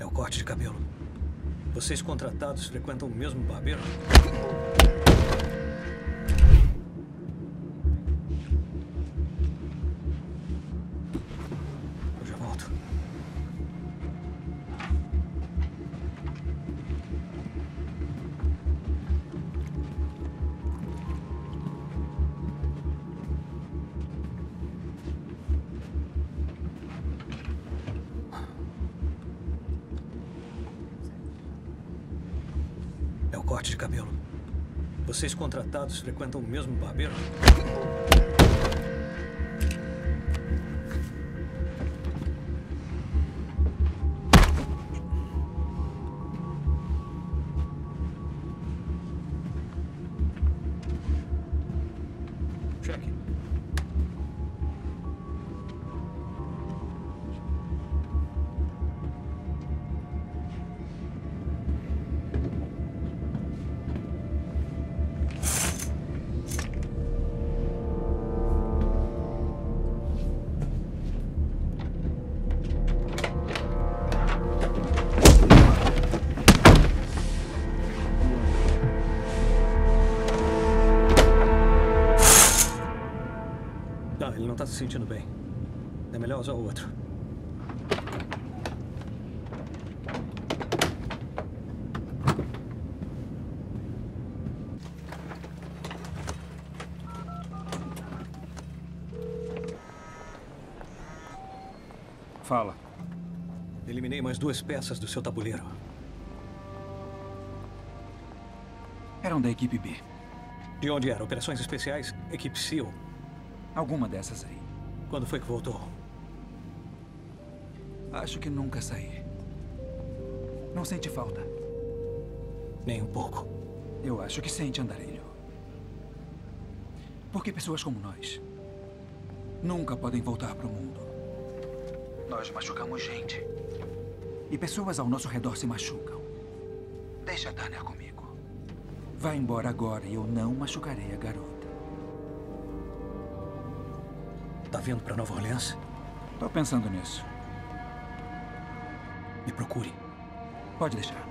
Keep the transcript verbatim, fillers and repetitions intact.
É o corte de cabelo. Vocês contratados frequentam o mesmo barbeiro? Eu já volto. É o corte de cabelo. Vocês contratados frequentam o mesmo barbeiro? Cheque. Ah, ele não está se sentindo bem. É melhor usar o outro. Fala. Eliminei mais duas peças do seu tabuleiro. Eram da equipe B. De onde era? Operações Especiais? Equipe SEAL? Alguma dessas aí. Quando foi que voltou? Acho que nunca saí. Não sente falta? Nem um pouco. Eu acho que sente, andarilho. Porque pessoas como nós nunca podem voltar para o mundo. Nós machucamos gente. E pessoas ao nosso redor se machucam. Deixa a Tanner comigo. Vá embora agora e eu não machucarei a garota. Tá vindo para Nova Orleans? Tô pensando nisso. Me procure. Pode deixar.